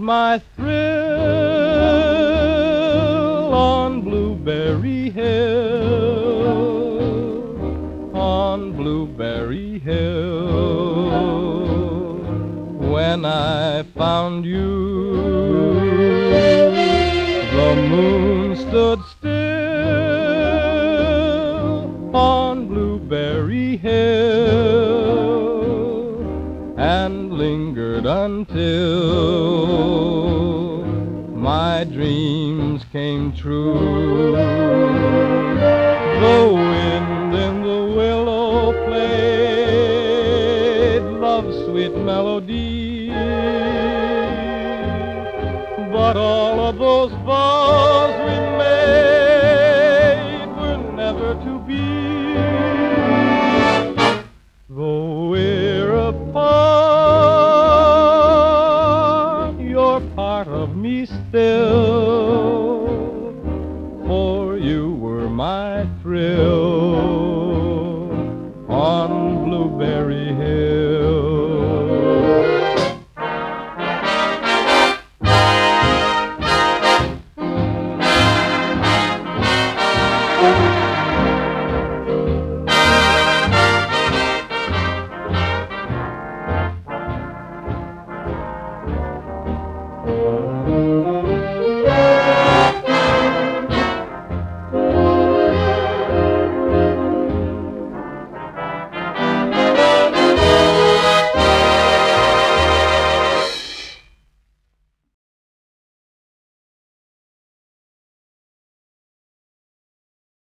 my thrill on Blueberry Hill, on Blueberry Hill. When I found you, the moon stood still on Blueberry Hill and lingered until my dreams came true. The wind in the willow played love's sweet melody, but all of those vows we made were never to be. Though we're apart, you're part of me still, for you were my thrill on Blueberry Hill.